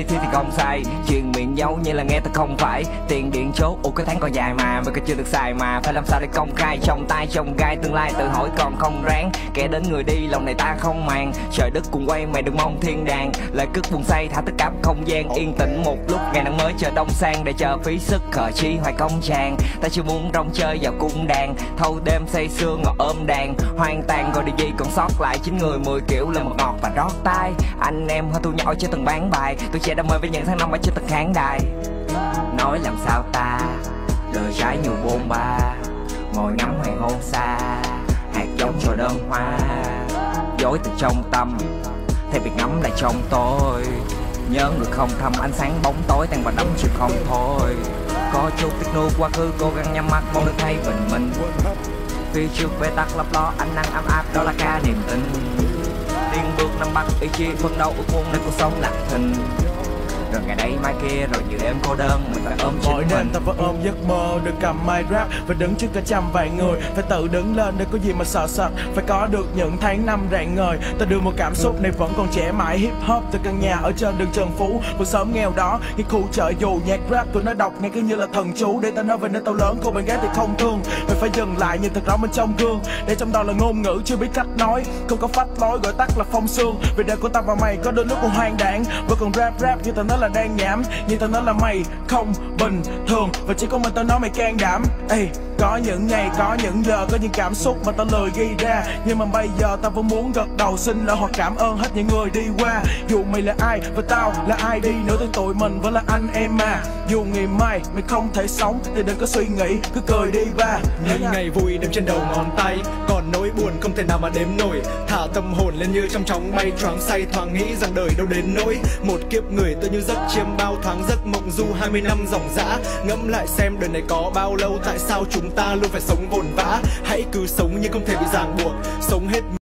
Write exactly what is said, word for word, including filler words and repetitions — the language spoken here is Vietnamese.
thi thì không sai. Chuyện miệng dấu như là nghe ta không phải. Tiền điện chốt, ủa cái tháng còn dài mà mà cái chưa được xài mà phải làm sao để công khai. Trong tay trong gai tương lai tự hỏi còn không ráng. Kẻ đến người đi lòng này ta không màng. Trời đất cùng quay mày đừng mong thiên đàng. Lời cất buồn say thả tất cả không gian yên tĩnh một lúc. Ngày nắng mới chờ đông sang để chờ phí sức khờ chi hoài công tràng. Ta chưa muốn rong chơi vào cung đàn. Thâu đêm say sưa ngọt ôm đàn. Hoang tàn rồi đi gì còn sót lại chín người mười kiểu là một ngọt và rót tai. Anh em hơi thu nhỏ chưa từng bán bài. Tôi trẻ đam mê với những tháng năm ở chưa từng khán đài. Nói làm sao ta đời trái nhiều bôn ba. Ngồi ngắm hoàng hôn xa. Hạt giống cho đơn hoa. Dối từ trong tâm thay việc ngắm lại trong tôi. Nhớ người không thăm ánh sáng bóng tối tan và đắm chịu không thôi. Có chút tiếc nuối quá khứ cố gắng nhắm mắt mong được thấy bình minh. Phía trước bế tắc lấp ló ánh nắng ấm áp đó là ca niềm tin. Tiên bước nắm bắt ý chí phấn đấu ước muốn để cuộc sống lạc thịnh. Rồi ngày đây mai kia rồi nhiều đêm cô đơn mình phải ôm chính mỗi mình. đêm ta vẫn ôm giấc mơ được cầm mic rap và đứng trước cả trăm vạn người. Phải tự đứng lên để có gì mà sợ sệt. Phải có được những tháng năm rạng ngời. Ta đưa một cảm xúc này vẫn còn trẻ mãi. Hip hop từ căn nhà ở trên đường Trần Phú. Cuộc sống nghèo đó cái khu chợ dù nhạc rap tụi nó đọc nghe cứ như là thần chú. Để ta nói về nơi tao lớn cô bạn gái thì không thương. Mày phải dừng lại nhìn thật rõ bên trong gương. Để trong đầu là ngôn ngữ chưa biết cách nói. Không có phách lối gọi tắt là phong xương. Vì đời của tao và mày có đôi lúc còn hoang đảng. Vẫn còn rap rap như tao nói là đang nhảm. Như tao nói là mày không bình thường. Và chỉ có mình tao nói mày can đảm. Ê, có những ngày, có những giờ, có những cảm xúc mà tao lười ghi ra. Nhưng mà bây giờ tao vẫn muốn gật đầu xin lỗi hoặc cảm ơn hết những người đi qua. Dù mày là ai và tao là ai đi nữa thì tụi mình vẫn là anh em mà. Dù ngày mai mày không thể sống thì đừng có suy nghĩ, cứ cười đi ba. Những ngày vui đếm trên đầu ngón tay. Còn nỗi buồn không thể nào mà đếm nổi. Thả tâm hồn lên như trong chóng bay choáng say. Thoáng nghĩ rằng đời đâu đến nỗi. Một kiếp người tôi như giấc chiêm bao thoáng giấc mộng du hai mươi năm dòng dã. Ngẫm lại xem đời này có bao lâu. Tại sao chúng ta luôn phải sống vồn vã. Hãy cứ sống nhưng không thể bị ràng buộc. Sống hết